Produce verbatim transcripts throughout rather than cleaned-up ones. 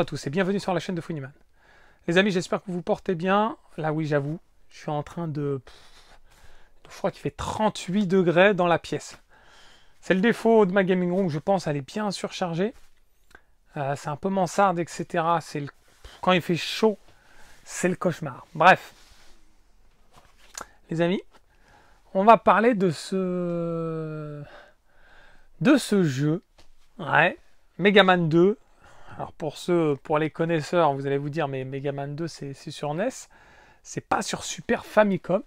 tous et bienvenue sur la chaîne de Funnyman. Les amis, j'espère que vous vous portez bien. Là oui, j'avoue, je suis en train de... Je crois qu'il fait trente-huit degrés dans la pièce. C'est le défaut de ma gaming room, je pense, elle est bien surchargée. Euh, c'est un peu mansarde, et cetera. C'est le... Quand il fait chaud, c'est le cauchemar. Bref. Les amis, on va parler de ce... de ce jeu. Ouais. Mega Man deux. Alors pour ceux, pour les connaisseurs, vous allez vous dire, mais Mega Man deux, c'est sur N E S. C'est pas sur Super Famicom.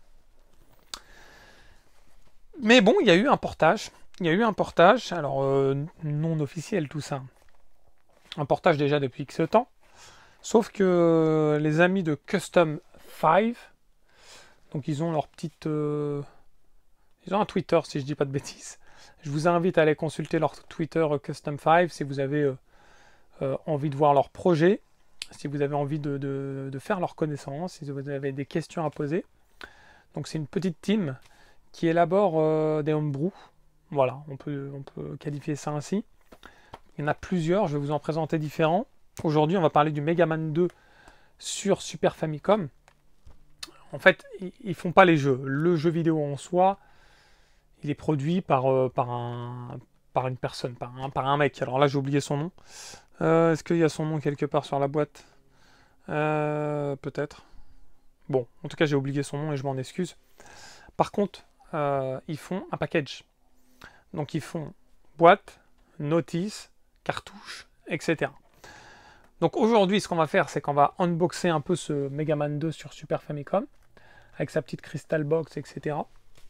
Mais bon, il y a eu un portage. Il y a eu un portage, alors euh, non officiel tout ça. Un portage déjà depuis X temps. Sauf que les amis de Custom cinq, donc ils ont leur petite... Euh, ils ont un Twitter si je dis pas de bêtises. Je vous invite à aller consulter leur Twitter Custom cinq si vous avez euh, euh, envie de voir leur projet, si vous avez envie de, de, de faire leur connaissance, si vous avez des questions à poser. Donc c'est une petite team qui élabore euh, des homebrew. Voilà, on peut, on peut qualifier ça ainsi. Il y en a plusieurs, je vais vous en présenter différents. Aujourd'hui, on va parler du Mega Man deux sur Super Famicom. En fait, ils ne font pas les jeux. Le jeu vidéo en soi, il est produit par, euh, par, un, par une personne, par un, par un mec. Alors là, j'ai oublié son nom. Euh, Est-ce qu'il y a son nom quelque part sur la boîte? euh, Peut-être. Bon, en tout cas, j'ai oublié son nom et je m'en excuse. Par contre, euh, ils font un package. Donc, ils font boîte, notice, cartouche, et cetera. Donc, aujourd'hui, ce qu'on va faire, c'est qu'on va unboxer un peu ce Mega Man deux sur Super Famicom, avec sa petite Crystal Box, et cetera.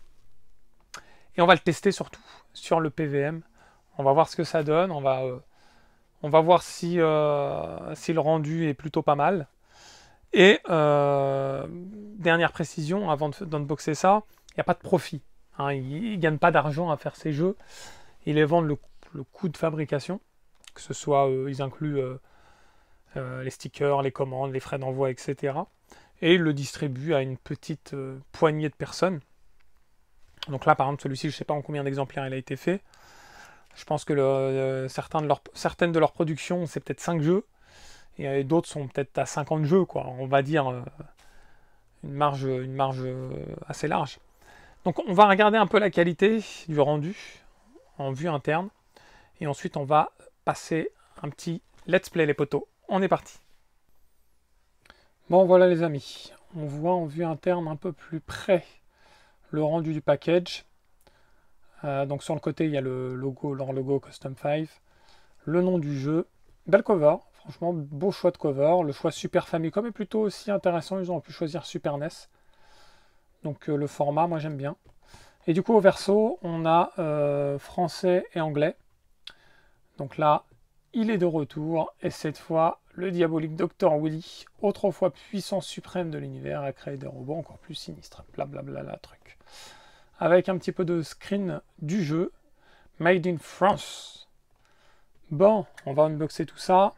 Et on va le tester surtout sur le P V M. On va voir ce que ça donne. On va, euh, on va voir si, euh, si le rendu est plutôt pas mal. Et euh, dernière précision, avant d'unboxer ça, il n'y a pas de profit. Hein, ils ne gagnent pas d'argent à faire ces jeux. Ils les vendent le, le coût de fabrication. Que ce soit, euh, ils incluent euh, euh, les stickers, les commandes, les frais d'envoi, et cetera. Et ils le distribuent à une petite euh, poignée de personnes. Donc là, par exemple, celui-ci, je ne sais pas en combien d'exemplaires il a été fait. Je pense que le, euh, certains de leur, certaines de leurs productions, c'est peut-être cinq jeux. Et euh, d'autres sont peut-être à cinquante jeux, quoi. On va dire euh, une marge, une marge euh, assez large. Donc on va regarder un peu la qualité du rendu en vue interne. Et ensuite, on va passer un petit let's play les potos. On est parti. Bon, voilà les amis. On voit en vue interne un peu plus près le rendu du package. Euh, donc sur le côté, il y a le logo, leur logo Custom cinq. Le nom du jeu. Belle cover. Franchement, beau choix de cover. Le choix Super Famicom est plutôt aussi intéressant. Ils ont pu choisir Super N E S. Donc euh, le format, moi j'aime bien. Et du coup, au verso, on a euh, français et anglais. Donc là, il est de retour. Et cette fois, le diabolique docteur Willy, autrefois puissance suprême de l'univers, a créé des robots encore plus sinistres. Blablabla, la truc. Avec un petit peu de screen du jeu. Made in France. Bon, on va unboxer tout ça.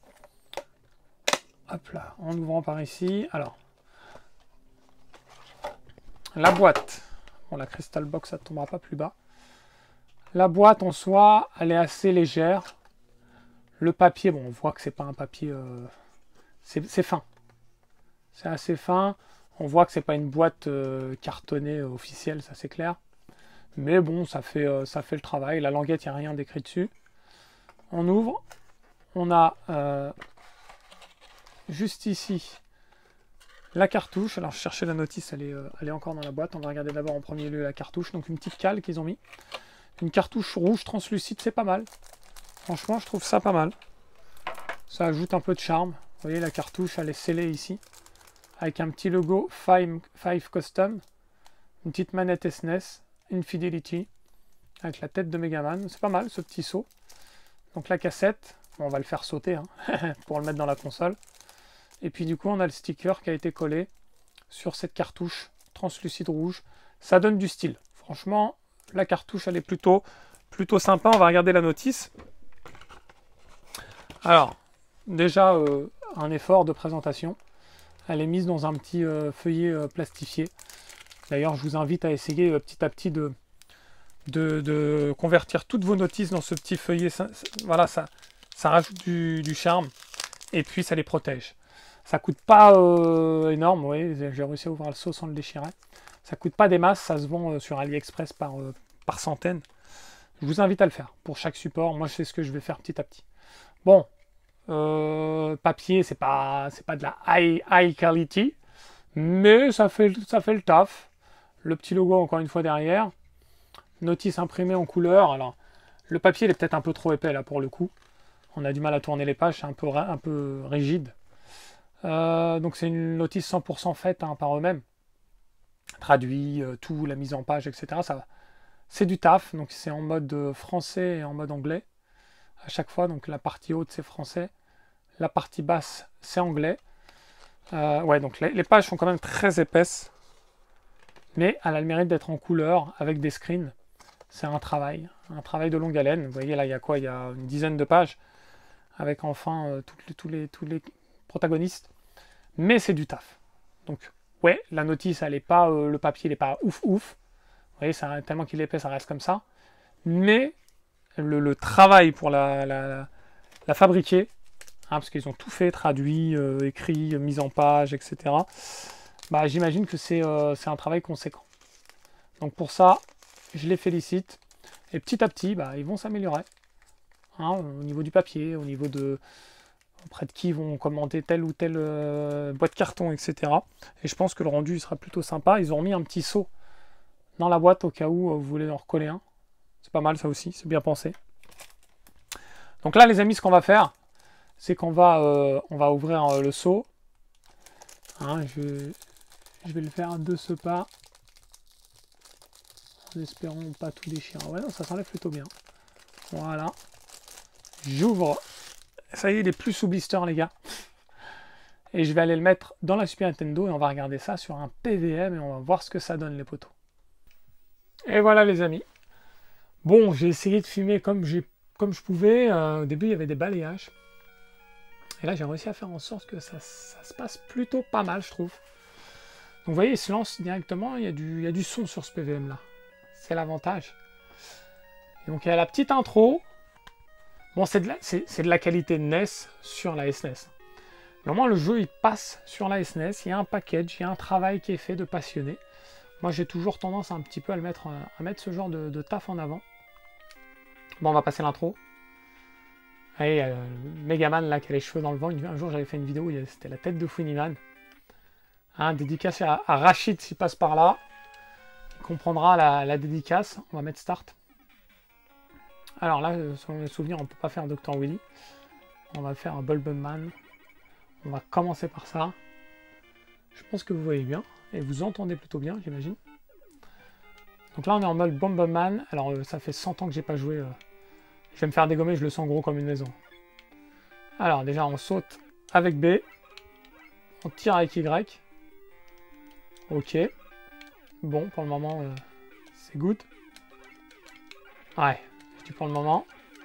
Hop là, en ouvrant par ici. Alors, la boîte. Bon, la Crystal Box, ça ne tombera pas plus bas. La boîte en soi, elle est assez légère. Le papier, bon, on voit que c'est pas un papier... Euh, c'est fin. C'est assez fin. On voit que c'est pas une boîte euh, cartonnée euh, officielle, ça c'est clair. Mais bon, ça fait, euh, ça fait le travail. La languette, il n'y a rien d'écrit dessus. On ouvre. On a euh, juste ici la cartouche. Alors je cherchais la notice, elle est, euh, elle est encore dans la boîte. On va regarder d'abord en premier lieu la cartouche. Donc une petite cale qu'ils ont mis. Une cartouche rouge translucide, c'est pas mal. Franchement, je trouve ça pas mal. Ça ajoute un peu de charme. Vous voyez, la cartouche, elle est scellée ici. Avec un petit logo cinq Custom. Une petite manette S N E S. Infidelity. Avec la tête de Mega Man. C'est pas mal, ce petit saut. Donc la cassette. Bon, on va le faire sauter hein, pour le mettre dans la console. Et puis du coup, on a le sticker qui a été collé sur cette cartouche translucide rouge. Ça donne du style. Franchement, la cartouche, elle est plutôt, plutôt sympa. On va regarder la notice. Alors, déjà, euh, un effort de présentation. Elle est mise dans un petit euh, feuillet euh, plastifié. D'ailleurs, je vous invite à essayer euh, petit à petit de, de, de convertir toutes vos notices dans ce petit feuillet. Ça, ça, voilà, ça, ça rajoute du, du charme. et puis ça les protège. Ça coûte pas euh, énorme, oui, j'ai réussi à ouvrir le seau sans le déchirer. Ça coûte pas des masses, ça se vend euh, sur AliExpress par, euh, par centaines. Je vous invite à le faire pour chaque support. Moi, je sais ce que je vais faire petit à petit. Bon, euh, papier, c'est pas, c'est pas de la high, high quality, mais ça fait, ça fait le taf. Le petit logo, encore une fois, derrière. Notice imprimée en couleur. Alors, le papier, il est peut-être un peu trop épais, là, pour le coup. On a du mal à tourner les pages, c'est un peu, un peu rigide. Euh, donc, c'est une notice cent pour cent faite hein, par eux-mêmes. Traduit, euh, tout, la mise en page, et cetera. Ça, c'est du taf, donc c'est en mode français et en mode anglais. À chaque fois, donc la partie haute, c'est français. La partie basse, c'est anglais. Euh, ouais, donc les, les pages sont quand même très épaisses. Mais elle a le mérite d'être en couleur, avec des screens. C'est un travail, un travail de longue haleine. Vous voyez là, il y a quoi? Il y a une dizaine de pages, avec enfin euh, toutes les, tous, les, tous les protagonistes. Mais c'est du taf. Donc, ouais, la notice, elle est pas, euh, le papier, il n'est pas ouf ouf. Vous voyez, ça, tellement qu'il est épais, ça reste comme ça. Mais le, le travail pour la, la, la fabriquer, hein, parce qu'ils ont tout fait, traduit, euh, écrit, mise en page, et cetera. Bah, j'imagine que c'est euh, c'est un travail conséquent. Donc pour ça, je les félicite. Et petit à petit, bah, ils vont s'améliorer. Hein, au niveau du papier, au niveau de auprès de qui ils vont commander telle ou telle euh, boîte carton, et cetera. Et je pense que le rendu il sera plutôt sympa. Ils ont mis un petit seau dans la boîte au cas où euh, vous voulez en recoller un. C'est pas mal ça aussi, c'est bien pensé. Donc là les amis, ce qu'on va faire, c'est qu'on va, euh, on va ouvrir euh, le seau. Hein, je, je vais le faire de ce pas. En espérant pas tout déchirer. Ouais non, ça s'enlève plutôt bien. Voilà. J'ouvre. Ça y est, il est plus sous blister les gars. Et je vais aller le mettre dans la Super Nintendo et on va regarder ça sur un P V M et on va voir ce que ça donne les poteaux. Et voilà les amis. Bon, j'ai essayé de filmer comme, comme je pouvais. Euh, au début, il y avait des balayages. Et là, j'ai réussi à faire en sorte que ça, ça se passe plutôt pas mal, je trouve. Donc vous voyez, il se lance directement. Il y a du, il y a du son sur ce P V M là. C'est l'avantage. Donc il y a la petite intro. Bon, c'est de, de la qualité N E S sur la S N E S. Mais au moins, le jeu, il passe sur la S N E S. Il y a un package, il y a un travail qui est fait de passionné. Moi, j'ai toujours tendance à un petit peu à, le mettre, à mettre ce genre de, de taf en avant. Bon, on va passer l'intro. Allez, euh, Megaman, là, qui a les cheveux dans le vent. Un jour, j'avais fait une vidéo, c'était la tête de Funiman. Hein, dédicace à, à Rachid, s'il passe par là. Il comprendra la, la dédicace. On va mettre Start. Alors là, selon mes souvenirs, on ne peut pas faire docteur Willy. On va faire un Bulbman. On va commencer par ça. Je pense que vous voyez bien. Et vous entendez plutôt bien, j'imagine. Donc là, on est en mode Bomberman. Alors, euh, ça fait cent ans que j'ai pas joué. Euh. Je vais me faire dégommer, je le sens gros comme une maison. Alors, déjà, on saute avec B. On tire avec Y. Ok. Bon, pour le moment, euh, c'est good. Ouais, je dis pour le moment.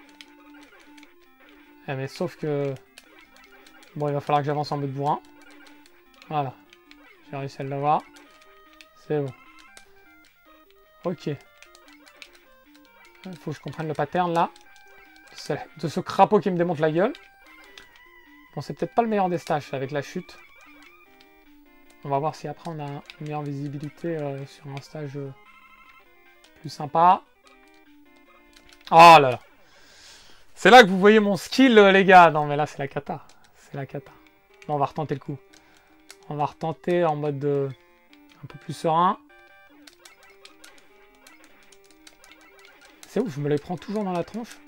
Eh, mais sauf que... Bon, il va falloir que j'avance en mode bourrin. Voilà. J'ai réussi à l'avoir. C'est bon. Ok. Il faut que je comprenne le pattern là. De ce crapaud qui me démonte la gueule. Bon, c'est peut-être pas le meilleur des stages avec la chute. On va voir si après on a une meilleure visibilité euh, sur un stage euh, plus sympa. Oh là là. C'est là que vous voyez mon skill, euh, les gars. Non, mais là, c'est la cata. C'est la cata. Bon, on va retenter le coup. On va retenter en mode euh, un peu plus serein. C'est ouf, je me les prends toujours dans la tronche.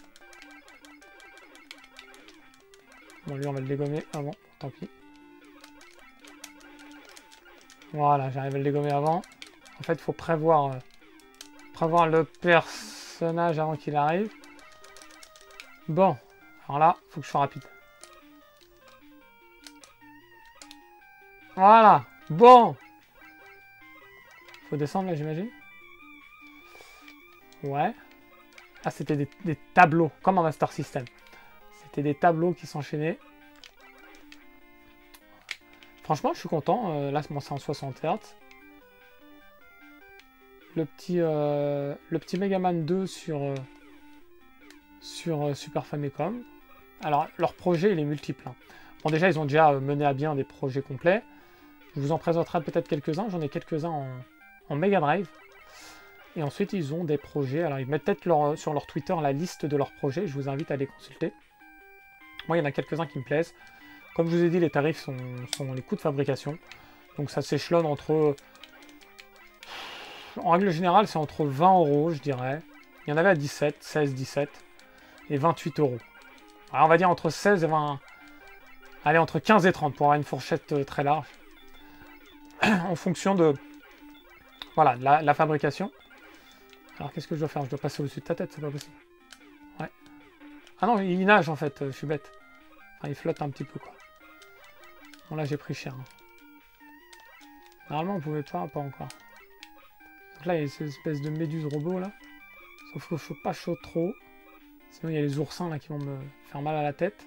Bon, lui, on va le dégommer avant. Tant pis. Voilà, j'arrive à le dégommer avant. En fait, il faut prévoir, euh, prévoir le personnage avant qu'il arrive. Bon, alors là, il faut que je sois rapide. Voilà, bon. Faut descendre là, j'imagine. Ouais. Ah, c'était des, des tableaux, comme en Master System. C'était des tableaux qui s'enchaînaient. Franchement, je suis content. Euh, là, c'est en soixante hertz. Le petit, euh, le petit Megaman deux sur, euh, sur euh, Super Famicom. Alors, leur projet, il est multiple. Hein. Bon, déjà, ils ont déjà mené à bien des projets complets. Je vous en présenterai peut-être quelques-uns. J'en ai quelques-uns en, en Mega Drive. Et ensuite, ils ont des projets. Alors, ils mettent peut-être leur, sur leur Twitter la liste de leurs projets. Je vous invite à les consulter. Moi, il y en a quelques-uns qui me plaisent. Comme je vous ai dit, les tarifs sont, sont les coûts de fabrication. Donc, ça s'échelonne entre... En règle générale, c'est entre vingt euros, je dirais. Il y en avait à dix-sept, seize, dix-sept. Et vingt-huit euros. Alors, on va dire entre seize et vingt... Allez, entre quinze et trente pour avoir une fourchette euh, très large. En fonction de... Voilà, la, la fabrication. Alors, qu'est-ce que je dois faire? Je dois passer au-dessus de ta tête, c'est pas possible. Ouais. Ah non, il nage, en fait. Je suis bête. Enfin, il flotte un petit peu, quoi. Bon, là, j'ai pris cher. Hein. Normalement, on pouvait pas, pas encore. Donc là, il y a cette espèce de méduse robot, là. Sauf que je ne pas chaud trop. Sinon, il y a les oursins, là, qui vont me faire mal à la tête.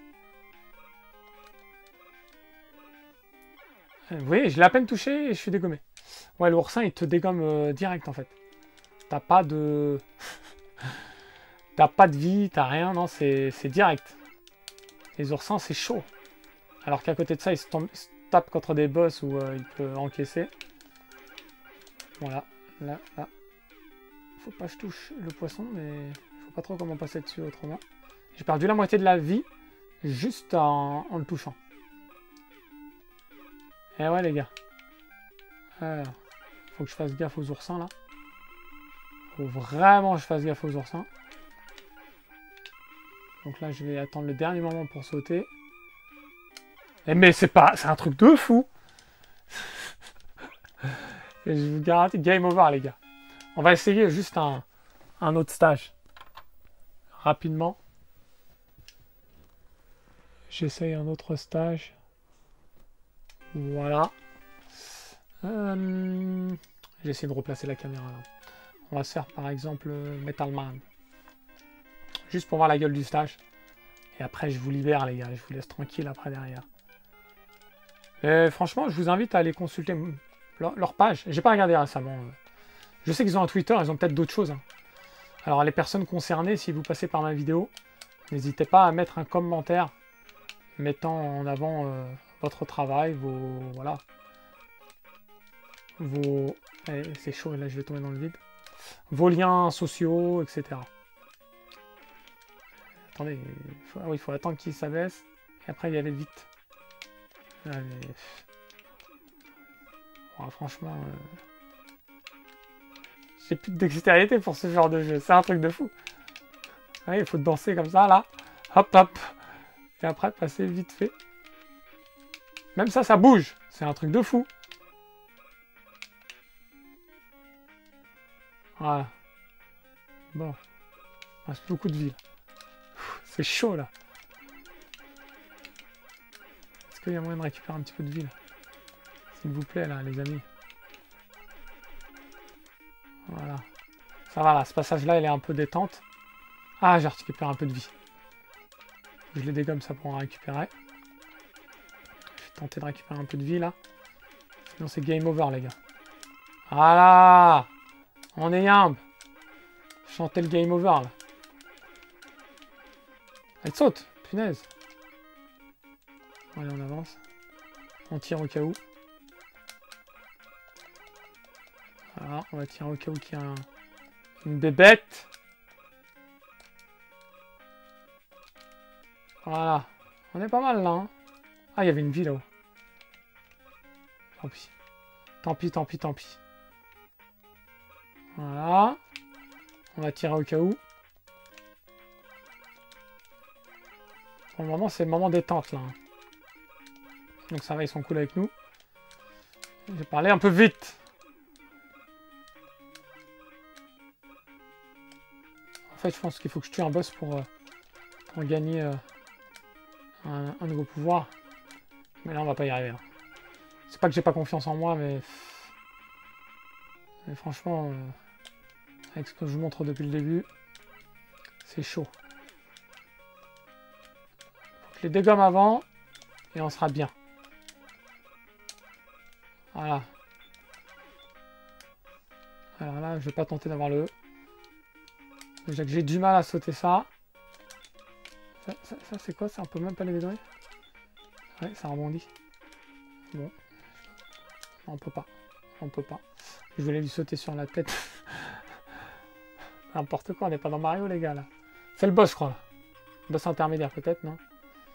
Vous voyez, je l'ai à peine touché et je suis dégommé. Ouais, l'oursin, il te dégomme euh, direct, en fait. T'as pas de... t'as pas de vie, t'as rien, non, c'est direct. Les oursins, c'est chaud. Alors qu'à côté de ça, il se, tombe, il se tape contre des boss où euh, il peut encaisser. Voilà, là, là. Faut pas que je touche le poisson, mais je vois pas trop comment passer dessus autrement. J'ai perdu la moitié de la vie juste en, en le touchant. Et ouais, les gars. Alors, faut que je fasse gaffe aux oursins, là. Faut vraiment que je fasse gaffe aux oursins. Donc là, je vais attendre le dernier moment pour sauter. Et mais c'est pas... C'est un truc de fou. Et je vous garantis, game over, les gars. On va essayer juste un, un autre stage. Rapidement. J'essaye un autre stage. Voilà. Euh, J'essaie de replacer la caméra là. On va se faire par exemple Metal Man. Juste pour voir la gueule du stage. Et après je vous libère les gars. Je vous laisse tranquille après derrière. Et franchement je vous invite à aller consulter leur, leur page. J'ai pas regardé récemment. Je sais qu'ils ont un Twitter. Ils ont peut-être d'autres choses. Hein. Alors les personnes concernées, si vous passez par ma vidéo, n'hésitez pas à mettre un commentaire mettant en avant euh, votre travail, vos... Voilà. Vos... Eh, c'est chaud, là je vais tomber dans le vide. Vos liens sociaux, et cetera. Attendez, il faut, ah oui, il faut attendre qu'il s'abaisse. Et après y aller vite. Allez. Bon, franchement... Euh... J'ai plus de dextérité pour ce genre de jeu. C'est un truc de fou. Ouais, il faut danser comme ça, là. Hop, hop. Et après, passer vite fait. Même ça, ça bouge. C'est un truc de fou. Voilà. Bon. Il reste beaucoup de vie. C'est chaud, là. Est-ce qu'il y a moyen de récupérer un petit peu de vie, là? S'il vous plaît, là, les amis. Voilà. Ça va, là. Ce passage-là, il est un peu détente. Ah, j'ai récupéré un peu de vie. Je les dégomme, ça pour en récupérer. Je vais tenter de récupérer un peu de vie, là. Sinon, c'est game over, les gars. Voilà. On est yambe. Chantez le game over, là. Elle saute. Punaise. Allez, on avance. On tire au cas où. Voilà, on va tirer au cas où qu'il y a un... une bébête. Voilà. On est pas mal là. Hein. Ah, il y avait une vie là-haut. Tant pis. Tant pis, tant pis, tant pis. Voilà. On va tirer au cas où. Pour le moment, c'est le moment détente là. Hein. Donc ça va, ils sont cool avec nous. J'ai parlé un peu vite. En fait, je pense qu'il faut que je tue un boss pour, euh, pour gagner... Euh, Un, un nouveau pouvoir. Mais là, on va pas y arriver. Hein. C'est pas que j'ai pas confiance en moi, mais... mais franchement, euh... avec ce que je vous montre depuis le début, c'est chaud. Faut que je les dégomme avant, et on sera bien. Voilà. Alors là, je vais pas tenter d'avoir le... Déjà que j'ai du mal à sauter ça. Ça, ça, ça c'est quoi ça? On peut même pas les dégorer. Ouais, ça rebondit. Bon. On peut pas. On peut pas. Je voulais lui sauter sur la tête. N'importe quoi, on n'est pas dans Mario, les gars, là. C'est le boss, je crois, là. Boss intermédiaire, peut-être, non?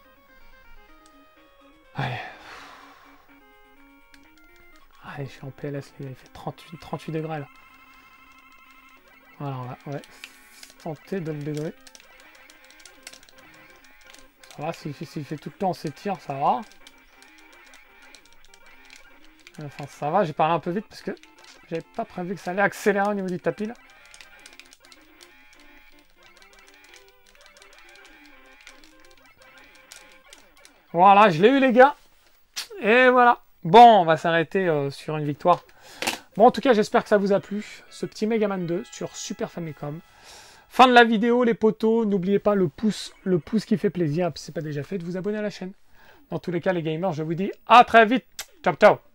Allez. Allez, je suis en P L S, il fait trente-huit, trente-huit degrés, là. Voilà, on va ouais, tenter de le degré. Ça va, s'il fait, s'il fait tout le temps ses tirs, ça va. Enfin, ça va, j'ai parlé un peu vite parce que j'avais pas prévu que ça allait accélérer au niveau du tapis, là. Voilà, je l'ai eu, les gars. Et voilà. Bon, on va s'arrêter euh, sur une victoire. Bon, en tout cas, j'espère que ça vous a plu. Ce petit Mega Man deux sur Super Famicom. Fin de la vidéo, les potos. N'oubliez pas le pouce, le pouce qui fait plaisir. Si ce n'est pas déjà fait, de vous abonner à la chaîne. Dans tous les cas, les gamers, je vous dis à très vite. Ciao, ciao.